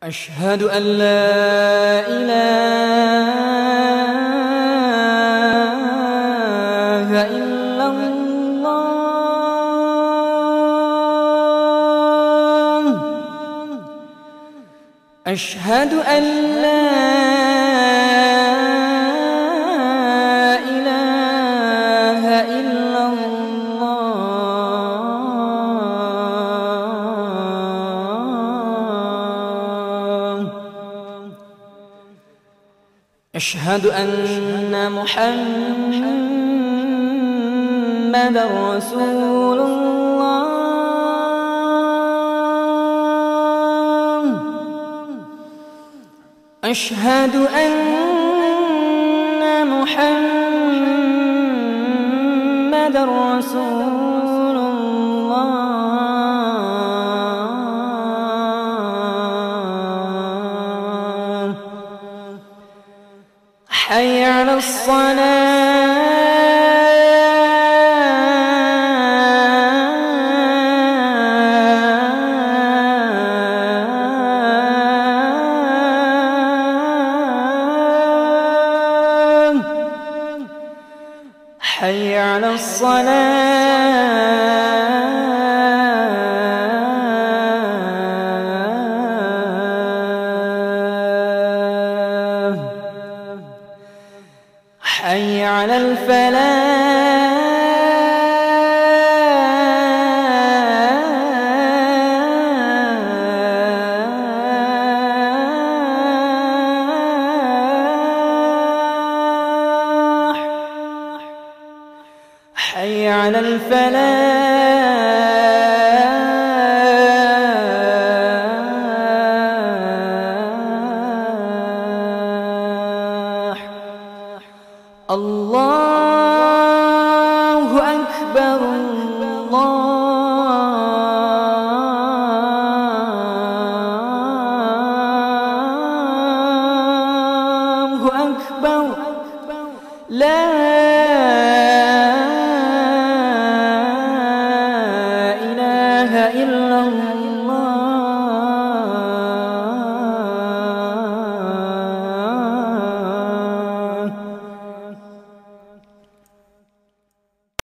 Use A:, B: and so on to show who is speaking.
A: أشهد أن لا إله إلا الله. أشهد أن لا إله إلا الله. أشهد أن محمدًا رسول الله. أشهد أن محمدًا رسول الله. حي على الصلاة. حي على الصلاة. حي على الفلاح. حي على الفلاح. الله أكبر الله أكبر. لا